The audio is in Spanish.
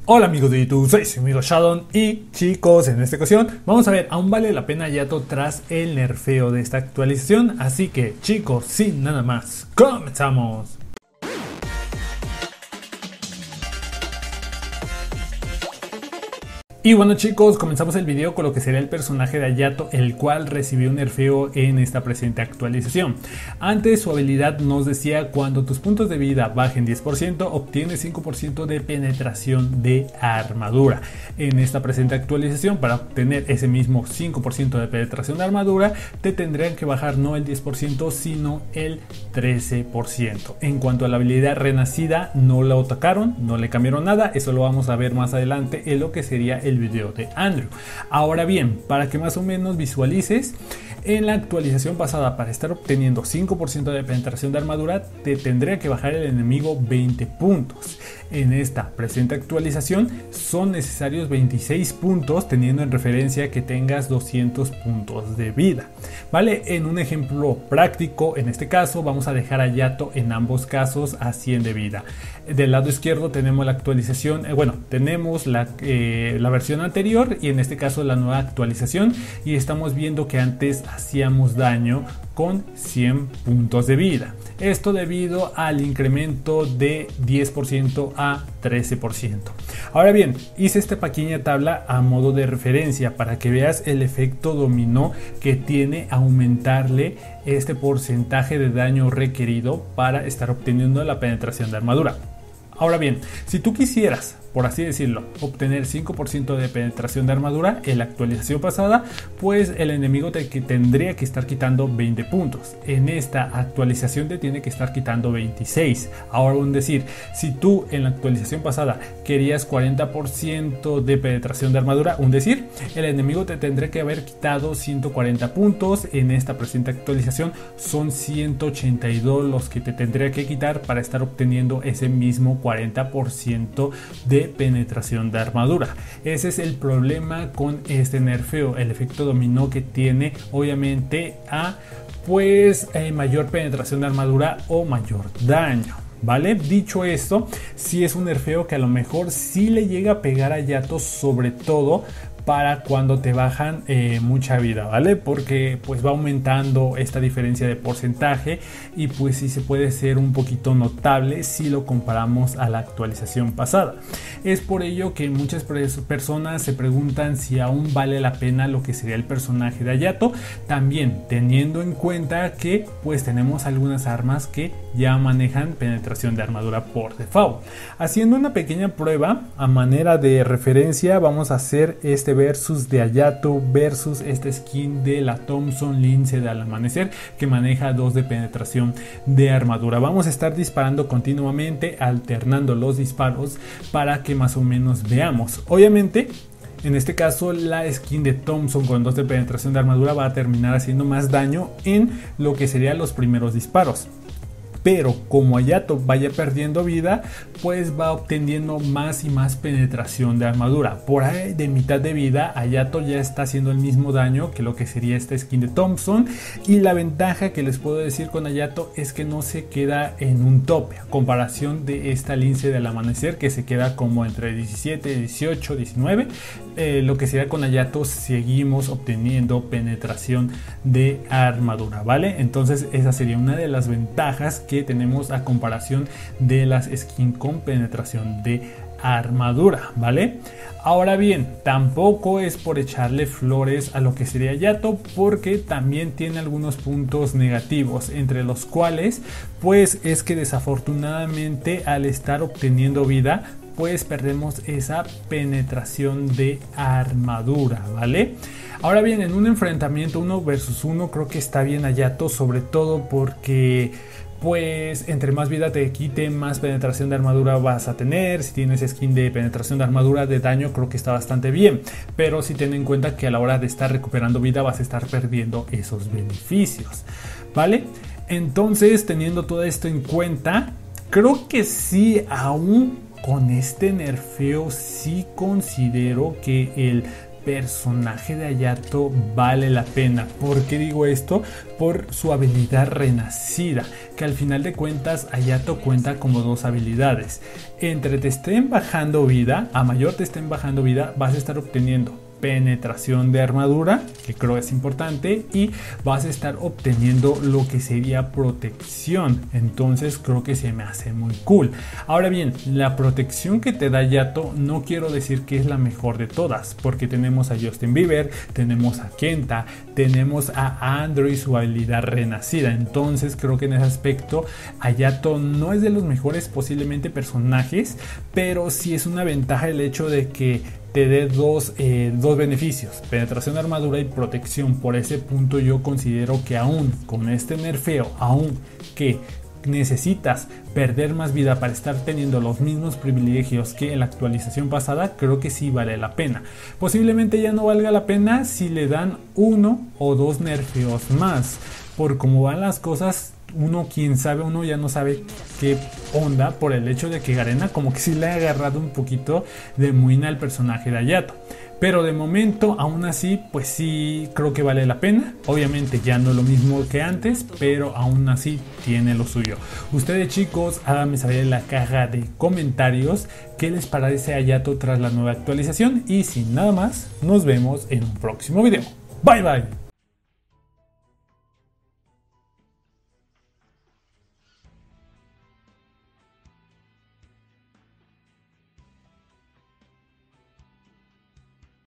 Hola amigos de YouTube, soy su amigo Shadon y chicos, en esta ocasión vamos a ver, aún vale la pena Hayato tras el nerfeo de esta actualización, así que chicos, sin nada más, comenzamos. Y bueno chicos, comenzamos el video con lo que será el personaje de Hayato, el cual recibió un nerfeo en esta presente actualización. Antes su habilidad nos decía: cuando tus puntos de vida bajen 10%, obtienes 5% de penetración de armadura. En esta presente actualización, para obtener ese mismo 5% de penetración de armadura, te tendrían que bajar no el 10%, sino el 13%. En cuanto a la habilidad renacida, no la tocaron, no le cambiaron nada, eso lo vamos a ver más adelante en lo que sería el video de Andrew. Ahora bien, para que más o menos visualices, en la actualización pasada, para estar obteniendo 5% de penetración de armadura, te tendría que bajar el enemigo 20 puntos. En esta presente actualización son necesarios 26 puntos, teniendo en referencia que tengas 200 puntos de vida. ¿Vale? En un ejemplo práctico, en este caso, vamos a dejar a Hayato en ambos casos a 100 de vida. Del lado izquierdo tenemos la actualización, tenemos la versión anterior y en este caso la nueva actualización, y estamos viendo que antes hacíamos daño con 100 puntos de vida. Esto debido al incremento de 10% a 13%. Ahora bien, hice esta pequeña tabla a modo de referencia para que veas el efecto dominó que tiene aumentarle este porcentaje de daño requerido para estar obteniendo la penetración de armadura. Ahora bien, si tú quisieras, por así decirlo, obtener 5% de penetración de armadura en la actualización pasada, pues el enemigo tendría que estar quitando 20 puntos. En esta actualización te tiene que estar quitando 26. Ahora, un decir, si tú en la actualización pasada querías 40% de penetración de armadura, un decir, el enemigo te tendría que haber quitado 140 puntos. En esta presente actualización son 182 los que te tendría que quitar para estar obteniendo ese mismo 40% de penetración de armadura. Ese es el problema con este nerfeo, el efecto dominó que tiene obviamente a mayor penetración de armadura o mayor daño. ¿Vale? Dicho esto, sí es un nerfeo que a lo mejor sí le llega a pegar a Hayato, sobre todo para cuando te bajan mucha vida, ¿vale? Porque pues va aumentando esta diferencia de porcentaje y pues sí se puede ser un poquito notable si lo comparamos a la actualización pasada. Es por ello que muchas personas se preguntan si aún vale la pena lo que sería el personaje de Hayato, también teniendo en cuenta que pues tenemos algunas armas que ya manejan penetración de armadura por default. Haciendo una pequeña prueba a manera de referencia, vamos a hacer este versus de Hayato versus esta skin de la Thompson Lince del Amanecer, que maneja 2 de penetración de armadura. Vamos a estar disparando continuamente, alternando los disparos para que más o menos veamos. Obviamente, en este caso la skin de Thompson con 2 de penetración de armadura va a terminar haciendo más daño en lo que serían los primeros disparos. Pero como Hayato vaya perdiendo vida, pues va obteniendo más y más penetración de armadura. Por ahí de mitad de vida, Hayato ya está haciendo el mismo daño que lo que sería esta skin de Thompson. Y la ventaja que les puedo decir con Hayato es que no se queda en un tope, a comparación de esta Lince del Amanecer, que se queda como entre 17, 18, 19. Lo que sería con Hayato, seguimos obteniendo penetración de armadura, ¿vale? Entonces esa sería una de las ventajas que tenemos a comparación de las skins con penetración de armadura, ¿vale? Ahora bien, tampoco es por echarle flores a lo que sería Hayato, porque también tiene algunos puntos negativos, entre los cuales pues es que desafortunadamente al estar obteniendo vida, pues perdemos esa penetración de armadura, ¿vale? Ahora bien, en un enfrentamiento 1 versus 1 creo que está bien Hayato, sobre todo porque pues entre más vida te quite, más penetración de armadura vas a tener. Si tienes skin de penetración de armadura, de daño, creo que está bastante bien, pero sí ten en cuenta que a la hora de estar recuperando vida vas a estar perdiendo esos beneficios, ¿vale? Entonces, teniendo todo esto en cuenta, creo que sí, aún con este nerfeo, sí considero que el personaje de Hayato vale la pena. ¿Por qué digo esto? Por su habilidad renacida, que al final de cuentas Hayato cuenta como dos habilidades. Entre te estén bajando vida, a mayor te estén bajando vida, vas a estar obteniendo penetración de armadura, que creo es importante, y vas a estar obteniendo lo que sería protección. Entonces creo que se me hace muy cool. Ahora bien, la protección que te da Hayato no quiero decir que es la mejor de todas, porque tenemos a Justin Bieber, tenemos a Kenta, tenemos a Andrew y su habilidad renacida. Entonces creo que en ese aspecto Hayato no es de los mejores posiblemente personajes, pero sí es una ventaja el hecho de que te dé dos beneficios, penetración de armadura y protección. Por ese punto yo considero que aún con este nerfeo, aún que necesitas perder más vida para estar teniendo los mismos privilegios que en la actualización pasada, creo que sí vale la pena. Posiblemente ya no valga la pena si le dan uno o dos nerfeos más. Por cómo van las cosas, uno ya no sabe qué onda, por el hecho de que Garena como que sí le ha agarrado un poquito de muina al personaje de Hayato. Pero de momento, aún así, pues sí creo que vale la pena. Obviamente ya no es lo mismo que antes, pero aún así tiene lo suyo. Ustedes, chicos, háganme saber en la caja de comentarios qué les parece Hayato tras la nueva actualización. Y sin nada más, nos vemos en un próximo video. Bye bye.